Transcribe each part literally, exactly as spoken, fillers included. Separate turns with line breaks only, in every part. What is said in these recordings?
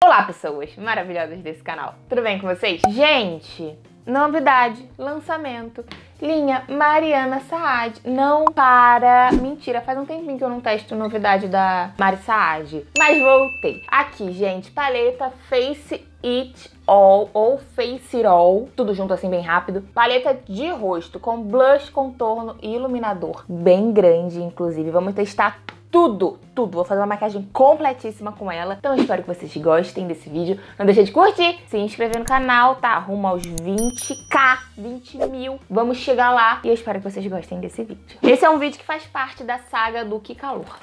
Olá, pessoas maravilhosas desse canal, tudo bem com vocês? Gente, novidade, lançamento, linha Mariana Saad. Não para... Mentira, faz um tempinho que eu não testo novidade da Mari Saad, mas voltei. Aqui, gente, paleta Face It All ou Face It All, tudo junto assim bem rápido. Paleta de rosto com blush, contorno e iluminador bem grande, inclusive. Vamos testar tudo, tudo. Vou fazer uma maquiagem completíssima com ela. Então eu espero que vocês gostem desse vídeo. Não deixa de curtir, se inscrever no canal, tá? Rumo aos vinte k, vinte mil. Vamos chegar lá e eu espero que vocês gostem desse vídeo. Esse é um vídeo que faz parte da saga do Que Calor.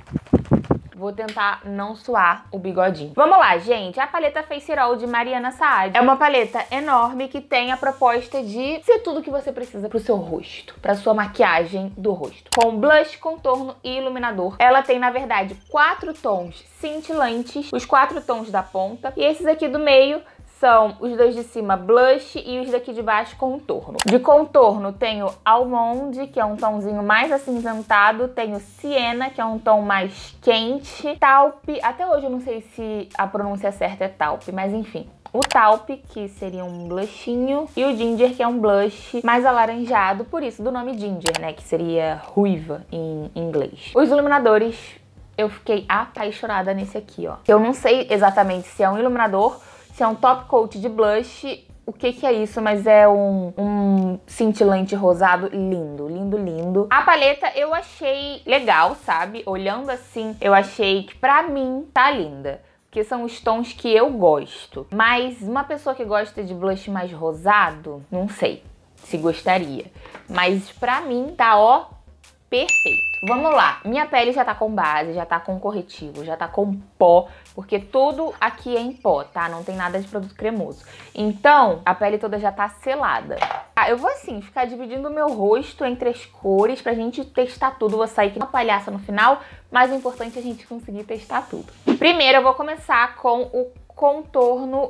Vou tentar não suar o bigodinho. Vamos lá, gente. A paleta Face It All de Mariana Saad é uma paleta enorme que tem a proposta de ser tudo que você precisa pro seu rosto, pra sua maquiagem do rosto. Com blush, contorno e iluminador. Ela tem, na verdade, quatro tons cintilantes, os quatro tons da ponta. E esses aqui do meio são os dois de cima blush e os daqui de baixo contorno. De contorno tenho Almond, que é um tomzinho mais acinzentado, tenho Siena, que é um tom mais quente, Taupe, até hoje eu não sei se a pronúncia certa é Taupe, mas enfim. O Taupe, que seria um blushinho, e o Ginger, que é um blush mais alaranjado, por isso do nome Ginger, né, que seria ruiva em inglês. Os iluminadores, eu fiquei apaixonada nesse aqui, ó. Eu não sei exatamente se é um iluminador, se é um top coat de blush, o que que é isso, mas é um, um cintilante rosado lindo, lindo, lindo. A paleta eu achei legal, sabe? Olhando assim, eu achei que pra mim tá linda, porque são os tons que eu gosto. Mas uma pessoa que gosta de blush mais rosado, não sei se gostaria. Mas pra mim tá, ó, perfeito. Vamos lá, minha pele já tá com base, já tá com corretivo, já tá com pó, porque tudo aqui é em pó, tá? Não tem nada de produto cremoso. Então, a pele toda já tá selada. Ah, eu vou assim, ficar dividindo o meu rosto entre as cores pra gente testar tudo. Vou sair aqui uma palhaça no final, mas o importante é a gente conseguir testar tudo. Primeiro eu vou começar com o contorno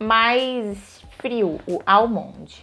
mais frio, o Almond.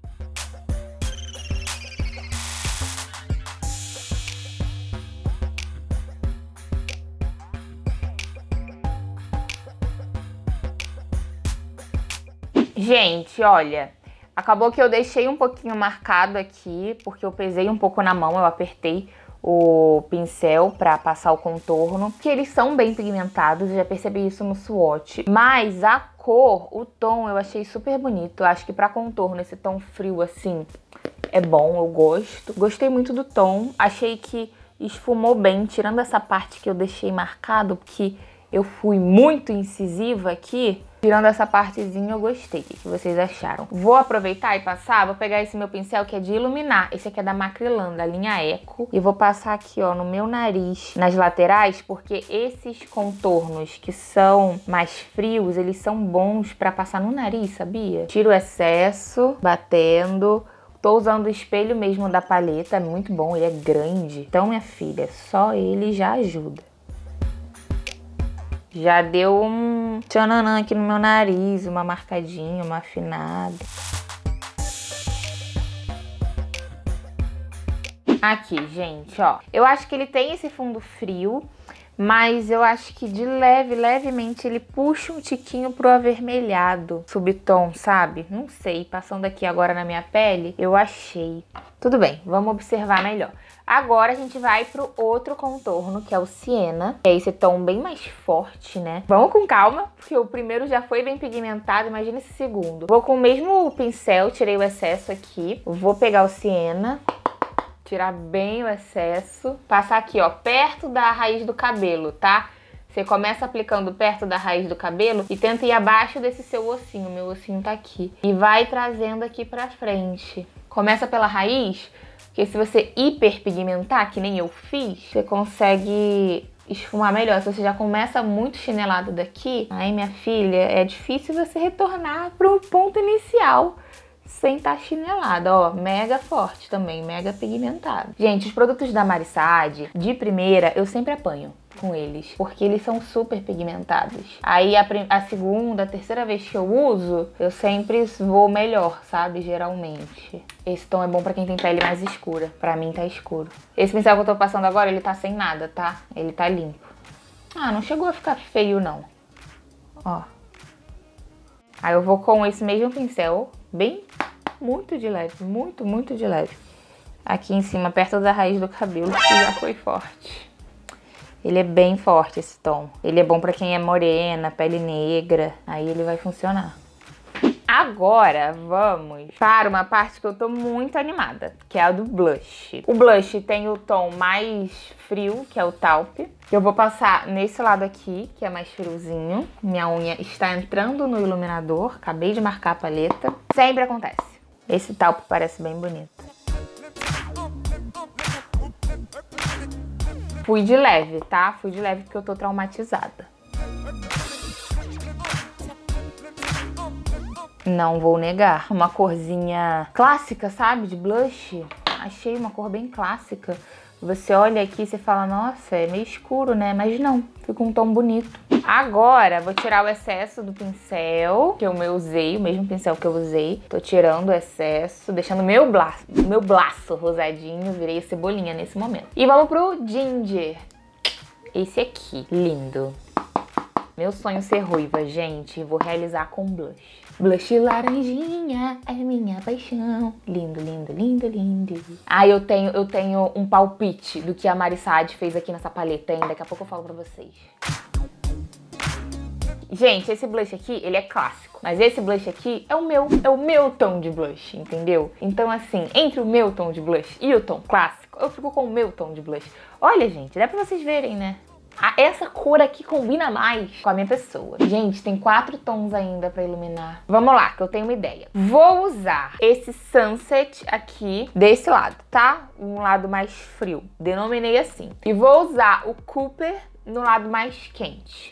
Gente, olha, acabou que eu deixei um pouquinho marcado aqui, porque eu pesei um pouco na mão, eu apertei o pincel pra passar o contorno, que eles são bem pigmentados, eu já percebi isso no swatch. Mas a cor, o tom, eu achei super bonito. Eu acho que pra contorno, esse tom frio assim, é bom, eu gosto. Gostei muito do tom, achei que esfumou bem, tirando essa parte que eu deixei marcado, porque eu fui muito incisiva aqui. Tirando essa partezinha, eu gostei. O que vocês acharam? Vou aproveitar e passar, vou pegar esse meu pincel que é de iluminar. Esse aqui é da Macrylan, da linha Eco. E vou passar aqui, ó, no meu nariz, nas laterais, porque esses contornos que são mais frios, eles são bons pra passar no nariz, sabia? Tiro o excesso, batendo. Tô usando o espelho mesmo da paleta, é muito bom, ele é grande. Então, minha filha, só ele já ajuda. Já deu um tchananã aqui no meu nariz, uma marcadinha, uma afinada. Aqui, gente, ó. Eu acho que ele tem esse fundo frio, mas eu acho que de leve, levemente, ele puxa um tiquinho pro avermelhado. Subtom, sabe? Não sei, passando aqui agora na minha pele, eu achei. Tudo bem, vamos observar melhor. Agora a gente vai pro outro contorno, que é o Siena, que é esse tom bem mais forte, né? Vamos com calma, porque o primeiro já foi bem pigmentado, imagina esse segundo. Vou com o mesmo pincel, tirei o excesso aqui. Vou pegar o Siena, tirar bem o excesso, passar aqui, ó, perto da raiz do cabelo, tá? Você começa aplicando perto da raiz do cabelo e tenta ir abaixo desse seu ossinho. Meu ossinho tá aqui. E vai trazendo aqui pra frente. Começa pela raiz, porque se você hiperpigmentar, que nem eu fiz, você consegue esfumar melhor. Se você já começa muito chinelado daqui, aí, minha filha, é difícil você retornar pro ponto inicial sem estar chinelada, ó, mega forte também, mega pigmentado. Gente, os produtos da Mari Saad, de primeira, eu sempre apanho com eles, porque eles são super pigmentados. Aí a, a segunda, a terceira vez que eu uso, eu sempre vou melhor, sabe, geralmente. Esse tom é bom pra quem tem pele mais escura, pra mim tá escuro. Esse pincel que eu tô passando agora, ele tá sem nada, tá? Ele tá limpo. Ah, não chegou a ficar feio, não. Ó. Aí eu vou com esse mesmo pincel, bem, muito de leve, muito, muito de leve. Aqui em cima, perto da raiz do cabelo, que já foi forte. Ele é bem forte, esse tom. Ele é bom pra quem é morena, pele negra, aí ele vai funcionar. Agora vamos para uma parte que eu tô muito animada, que é a do blush. O blush tem o tom mais frio, que é o taupe. Eu vou passar nesse lado aqui, que é mais friozinho. Minha unha está entrando no iluminador, acabei de marcar a paleta. Sempre acontece. Esse taupe parece bem bonito. Fui de leve, tá? Fui de leve porque eu tô traumatizada. Não vou negar. Uma corzinha clássica, sabe? De blush. Achei uma cor bem clássica. Você olha aqui e você fala, nossa, é meio escuro, né? Mas não, fica um tom bonito. Agora, vou tirar o excesso do pincel que eu usei, o mesmo pincel que eu usei. Tô tirando o excesso, deixando meu braço, meu braço rosadinho. Virei cebolinha nesse momento. E vamos pro ginger. Esse aqui, lindo. Meu sonho ser ruiva, gente. Vou realizar com blush. Blush laranjinha é minha paixão. Lindo, lindo, lindo, lindo. Ah, eu tenho, eu tenho um palpite do que a Mari Saad fez aqui nessa paleta, hein? Daqui a pouco eu falo pra vocês. Gente, esse blush aqui, ele é clássico. Mas esse blush aqui é o meu, é o meu tom de blush, entendeu? Então, assim, entre o meu tom de blush e o tom clássico, eu fico com o meu tom de blush. Olha, gente, dá pra vocês verem, né? Ah, essa cor aqui combina mais com a minha pessoa. Gente, tem quatro tons ainda pra iluminar. Vamos lá, que eu tenho uma ideia. Vou usar esse Sunset aqui desse lado, tá? Um lado mais frio. Denominei assim. E vou usar o Cooper no lado mais quente.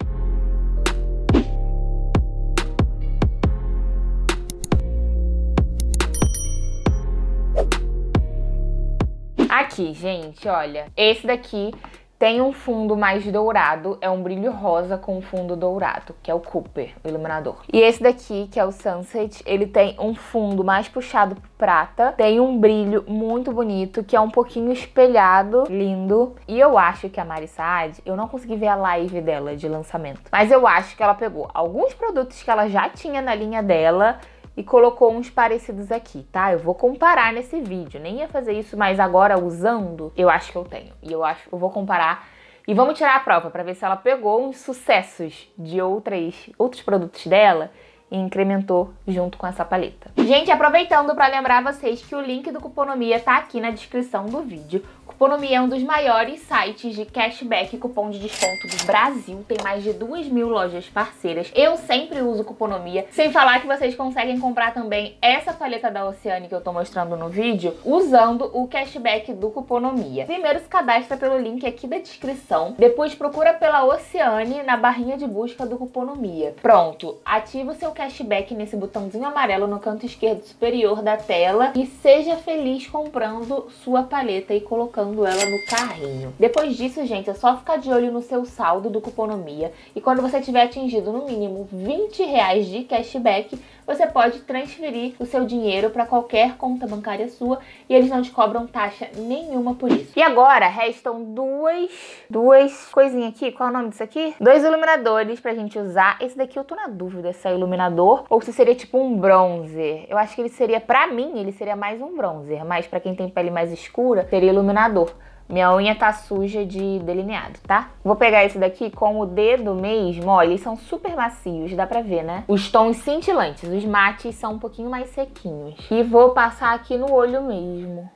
Aqui, gente, olha. Esse daqui tem um fundo mais dourado, é um brilho rosa com fundo dourado, que é o Cooper, o iluminador. E esse daqui, que é o Sunset, ele tem um fundo mais puxado pro prata, tem um brilho muito bonito, que é um pouquinho espelhado, lindo. E eu acho que a Mari Saad, eu não consegui ver a live dela de lançamento, mas eu acho que ela pegou alguns produtos que ela já tinha na linha dela e colocou uns parecidos aqui, tá? Eu vou comparar nesse vídeo. Nem ia fazer isso, mas agora usando, eu acho que eu tenho. E eu acho que eu vou comparar. E vamos tirar a prova pra ver se ela pegou uns sucessos de outras, outros produtos dela e incrementou junto com essa paleta. Gente, aproveitando pra lembrar vocês que o link do Cuponomia tá aqui na descrição do vídeo. Cuponomia é um dos maiores sites de cashback e cupom de desconto do Brasil. Tem mais de duas mil lojas parceiras. Eu sempre uso Cuponomia. Sem falar que vocês conseguem comprar também essa paleta da Oceane que eu tô mostrando no vídeo usando o cashback do Cuponomia. Primeiro se cadastra pelo link aqui da descrição. Depois procura pela Oceane na barrinha de busca do Cuponomia. Pronto, ativa o seu cashback nesse botãozinho amarelo no canto esquerdo superior da tela e seja feliz comprando sua paleta e colocando ela no carrinho. Depois disso, gente, é só ficar de olho no seu saldo do Cuponomia e quando você tiver atingido no mínimo vinte reais de cashback, você pode transferir o seu dinheiro para qualquer conta bancária sua e eles não te cobram taxa nenhuma por isso. E agora restam duas, duas coisinhas aqui. Qual é o nome disso aqui? Dois iluminadores pra gente usar. Esse daqui eu tô na dúvida se é iluminador ou se seria tipo um bronzer. Eu acho que ele seria, pra mim, ele seria mais um bronzer, mas pra quem tem pele mais escura, seria iluminador. Minha unha tá suja de delineado, tá? Vou pegar esse daqui com o dedo mesmo, ó, eles são super macios, dá pra ver, né? Os tons cintilantes, os mates são um pouquinho mais sequinhos. E vou passar aqui no olho mesmo.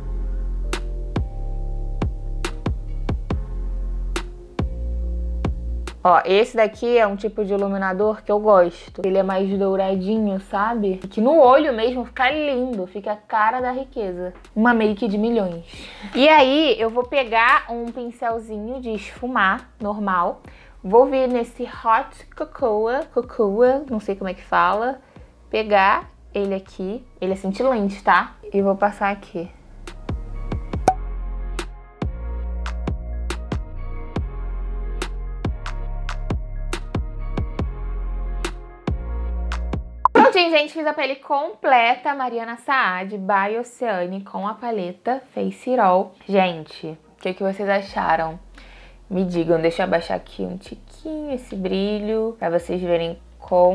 Ó, esse daqui é um tipo de iluminador que eu gosto. Ele é mais douradinho, sabe? Que no olho mesmo fica lindo, fica a cara da riqueza. Uma make de milhões. E aí, eu vou pegar um pincelzinho de esfumar, normal. Vou vir nesse Hot Cocoa, Cocoa, não sei como é que fala. Pegar ele aqui, ele é cintilante, tá? E vou passar aqui. Prontinho, gente, fiz a pele completa, Mariana Saad, by Oceane, com a paleta Face It All. Gente, o que, que vocês acharam? Me digam, deixa eu abaixar aqui um tiquinho esse brilho, pra vocês verem com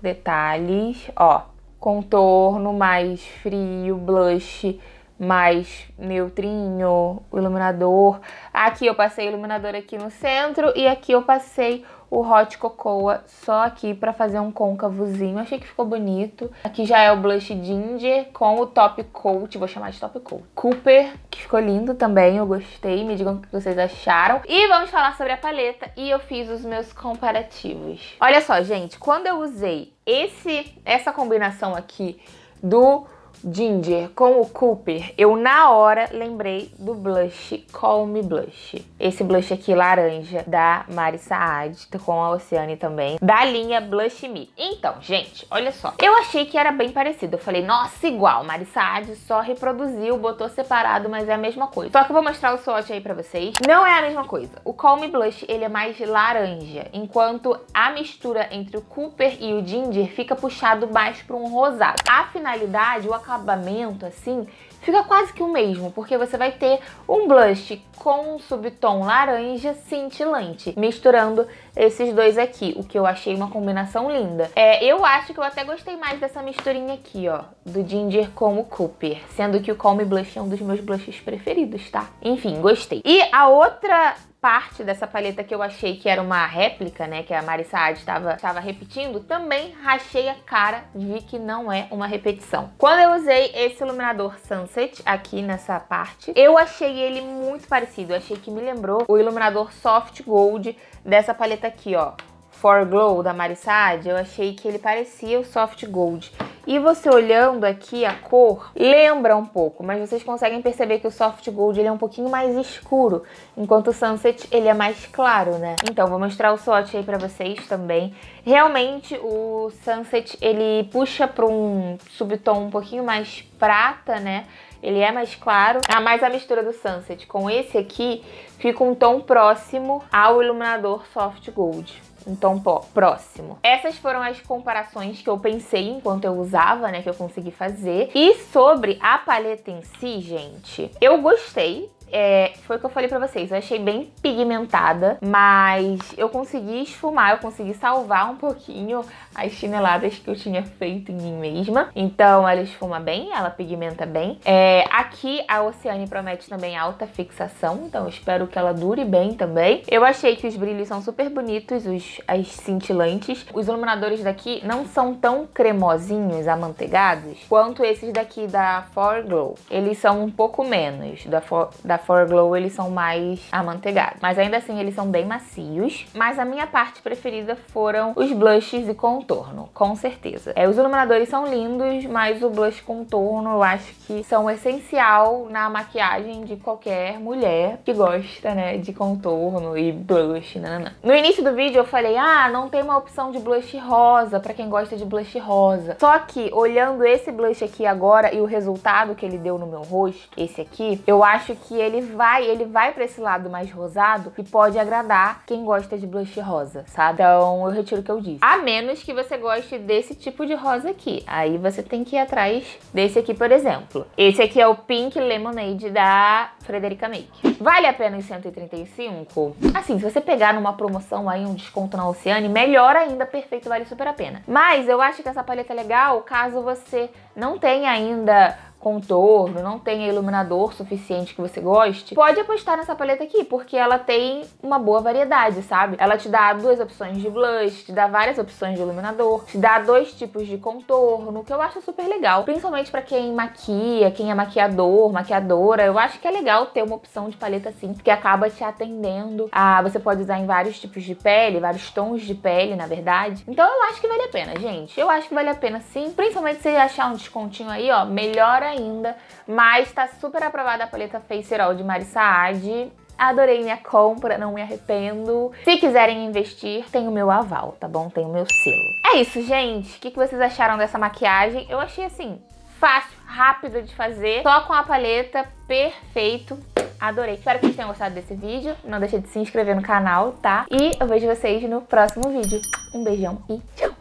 detalhes, ó. Contorno mais frio, blush mais neutrinho, o iluminador. Aqui eu passei o iluminador aqui no centro e aqui eu passei o Hot Cocoa só aqui pra fazer um côncavozinho. Achei que ficou bonito. Aqui já é o blush Ginger com o Top Coat, vou chamar de Top Coat. Cooper, que ficou lindo também, eu gostei. Me digam o que vocês acharam. E vamos falar sobre a paleta e eu fiz os meus comparativos. Olha só, gente, quando eu usei esse, essa combinação aqui do Ginger com o Cooper, eu na hora lembrei do blush Call Me Blush. Esse blush aqui laranja da Mari Saad, com a Oceane também, da linha Blush Me. Então, gente, olha só. Eu achei que era bem parecido. Eu falei, nossa, igual. Mari Saad só reproduziu, botou separado, mas é a mesma coisa. Só que eu vou mostrar o swatch aí pra vocês. Não é a mesma coisa. O Call Me Blush, ele é mais laranja, enquanto a mistura entre o Cooper e o Ginger fica puxado mais pra um rosado. A finalidade, o acabamento acabamento, assim, fica quase que o mesmo, porque você vai ter um blush com um subtom laranja cintilante, misturando esses dois aqui, o que eu achei uma combinação linda. É, eu acho que eu até gostei mais dessa misturinha aqui, ó, do Ginger com o Cooper, sendo que o Call Me Blush é um dos meus blushes preferidos, tá? Enfim, gostei. E a outra parte dessa paleta que eu achei que era uma réplica, né, que a Mari Saad estava, estava repetindo, também rachei a cara, vi que não é uma repetição. Quando eu usei esse iluminador Sunset aqui nessa parte, eu achei ele muito parecido, eu achei que me lembrou o iluminador Soft Gold dessa paleta aqui, ó, For Glow da Mari Saad. Eu achei que ele parecia o Soft Gold. E você olhando aqui a cor, lembra um pouco, mas vocês conseguem perceber que o Soft Gold ele é um pouquinho mais escuro, enquanto o Sunset ele é mais claro, né? Então, vou mostrar o swatch aí pra vocês também. Realmente, o Sunset ele puxa pra um subtom um pouquinho mais prata, né? Ele é mais claro, ah, mas a mistura do Sunset com esse aqui fica um tom próximo ao iluminador Soft Gold. Um tom próximo. Essas foram as comparações que eu pensei enquanto eu usava, né, que eu consegui fazer. E sobre a paleta em si, gente, eu gostei. É, foi o que eu falei pra vocês, eu achei bem pigmentada, mas eu consegui esfumar, eu consegui salvar um pouquinho as chineladas que eu tinha feito em mim mesma. Então ela esfuma bem, ela pigmenta bem. É, aqui a Oceane promete também alta fixação, então eu espero que ela dure bem também. Eu achei que os brilhos são super bonitos, os, as cintilantes. Os iluminadores daqui não são tão cremosinhos, amanteigados, quanto esses daqui da For Glow. Eles são um pouco menos, da For, da For Glow eles são mais amanteigados, mas ainda assim eles são bem macios. Mas a minha parte preferida foram os blushes e contorno, com certeza. É, os iluminadores são lindos, mas o blush contorno eu acho que são essencial na maquiagem de qualquer mulher que gosta, né, de contorno e blush, nanana. No início do vídeo eu falei, ah, não tem uma opção de blush rosa pra quem gosta de blush rosa. Só que olhando esse blush aqui agora e o resultado que ele deu no meu rosto, esse aqui, eu acho que ele vai, ele vai pra esse lado mais rosado e pode agradar quem gosta de blush rosa, sabe? Então eu retiro o que eu disse. A menos que você goste desse tipo de rosa aqui. Aí você tem que ir atrás desse aqui, por exemplo. Esse aqui é o Pink Lemonade da Frederica Make. Vale a pena os cento e trinta e cinco? Assim, se você pegar numa promoção aí, um desconto na Oceane, melhor ainda, perfeito, vale super a pena. Mas eu acho que essa paleta é legal caso você não tenha ainda contorno, não tenha iluminador suficiente que você goste, pode apostar nessa paleta aqui, porque ela tem uma boa variedade, sabe? Ela te dá duas opções de blush, te dá várias opções de iluminador, te dá dois tipos de contorno, que eu acho super legal. Principalmente pra quem maquia, quem é maquiador, maquiadora, eu acho que é legal ter uma opção de paleta assim, porque acaba te atendendo a... Você pode usar em vários tipos de pele, vários tons de pele, na verdade. Então eu acho que vale a pena, gente. Eu acho que vale a pena sim, principalmente se você achar um descontinho aí, ó, melhor ainda. ainda, mas tá super aprovada a paleta Face All de Mari Saad. Adorei minha compra, não me arrependo. Se quiserem investir, tem o meu aval, tá bom? Tem o meu selo. É isso, gente. O que vocês acharam dessa maquiagem? Eu achei, assim, fácil, rápido de fazer, só com a paleta, perfeito. Adorei. Espero que vocês tenham gostado desse vídeo. Não deixe de se inscrever no canal, tá? E eu vejo vocês no próximo vídeo. Um beijão e tchau!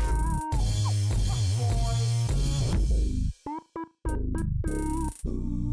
Ooh.